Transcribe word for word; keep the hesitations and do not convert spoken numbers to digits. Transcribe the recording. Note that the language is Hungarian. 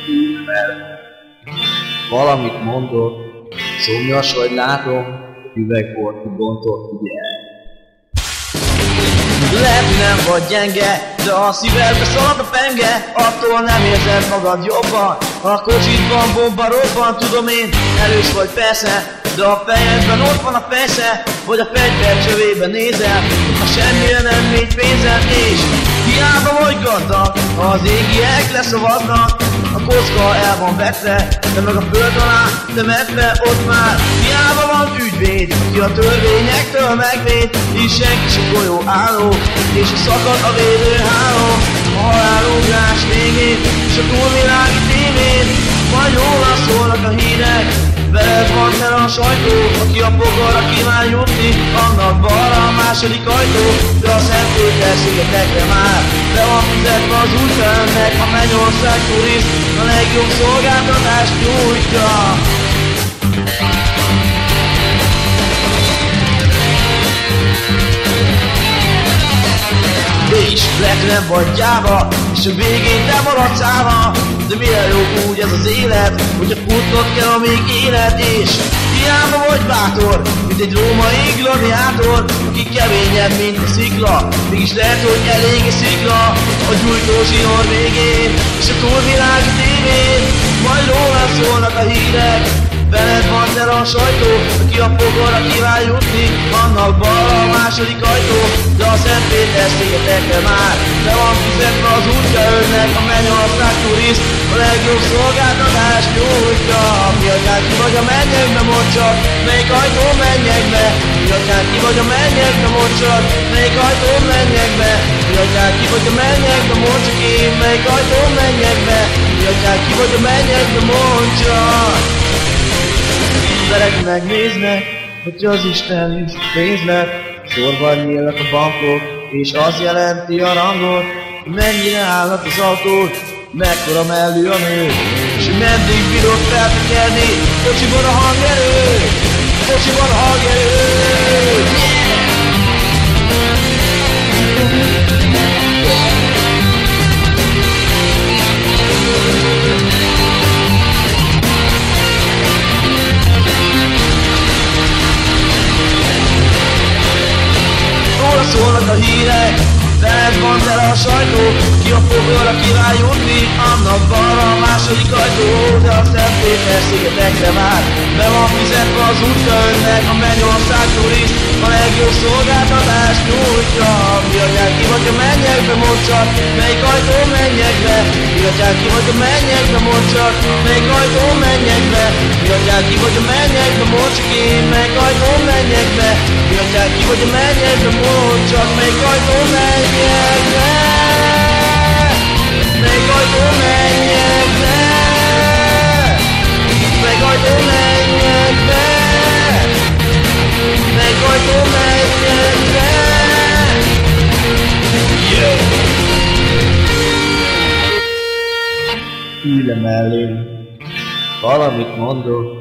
ülve. Valamit mondott, szomjas vagy látom, üvegbort kibontott, ugye? Lehet, nem vagy gyenge, de a szívedbe szalad a penge, attól nem érzed magad jobban. A kocsitban bomba robban, tudom én, erős vagy persze, de a fejedben ott van a fejsze, vagy a fegyver csövében nézel, ha semmire nem megy pénzed, és hiába vagy gazdag, az égiek leszavaznak, a kocka el van vetve, de meg a föld alá temetve, ott már hiába van ügyvéd, ki a törvényektől megvéd, és senki se golyó álló, és a szakad a védőháló, a halálugrás végén, és a túlvilági tévén, majd róla szólnak a hírek, veled van tele a sajtó, aki a pokolra kíván jutni, annak balra a második ajtó, de a Szentpéter-szigetekre már be van fizetve az útfelnek, a Mennyország turiszt a legjobb szolgáltatást nyújtja. És lehet nem vagy gyáva, és a végén te maradsz állva, de mire jó úgy ez az élet, hogyha futnod kell még élet, és hiába vagy bátor, mint egy római gladiátor, aki keményebb, mint a szikla, mégis lehet, hogy elég a szikla a gyújtó zsinór végén, és a túlvilági tévén, majd róla szólnak a hírek, veled van tele a sajtó, aki a pokolra kíván jutni, annak balra a második ajtó, de a Szentpéter-szigetekre már be van fizetve az útja önnek, a Mennyország turiszt a legjobb szolgáltatást nyújtja. Mi atyán, ki vagy a mennyekbe, mondd csak, melyik ajtó mennyekbe? Mi atyán, ki vagy a mennyekbe, mondd csak, melyik ajtó mennyekbe? Mi atyán, ki vagy a mennyekbe, mondd csak én, melyik ajtó mennyekbe? Mi atyán, ki vagy a mennyekbe, mondd csak. Emberek megnéznek, hogy az Isten is pénzlet, sorban nyílnak a bankok, és az jelenti a rangot, hogy mennyire állhat az autót, mekkora mellű a nő, és hogy meddig bírod feltekerni, kocsiban a hangerő, kocsiban a hangerő, yeah! Szólnak a hírek, veled van tele a sajtó, ki a pokolra kíván jutni, annak balra a második ajtó, de a Szentpéter-szigetekre már be van fizetve az útja önnek, a Mennyország turiszt a legjobb szolgáltatást nyújtja. Mi atyán, ki vagy a mennyekbe, mondd csak, melyik ajtó mennyekbe? Mi atyán, ki vagy a mennyekbe, mondd csak, melyik ajtó mennyekbe? Mi atyán, ki vagy a mennyekbe, mondd csak én, melyik ajtó mennyekbe? Mi atyán, ki vagy a mennyekbe, mondd csak, melyik ajtó mennyekbe? Melyik ajtó mennyekbe? Melyik ajtó mennyekbe? Melyik ajtó mennyekbe? Yeah! Ülj le mellém, valamit mondok,